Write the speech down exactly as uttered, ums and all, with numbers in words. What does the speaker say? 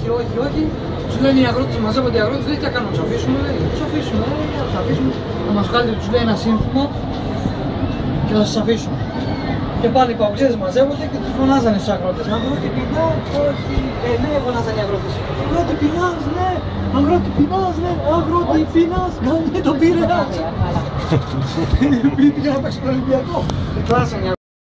όχι, όχι. Τους λένε οι αγρότες, μαζεύονται οι αγρότες, λέει τι θα κάνουμε, τους αφήσουμε, λέει, τους αφήσουμε, λέει, τους αφήσουμε. Θα μας βγάλετε, τους λέει ένα σύνθημα και θα σας αφήσουμε. Και πάλι οι παοξίδες μαζεύονται και τους φωνάζανε στους αγρότες. Αγρότη πεινάς, όχι, ε, ναι, φωνάζανε οι αγρότες. Αγρότη πεινάς, ναι, αγρότη πεινάς, ναι, αγρότη πεινάς, κάνε τον Πειραιά. Πήγα να παίξω τον Ολυμπιακό.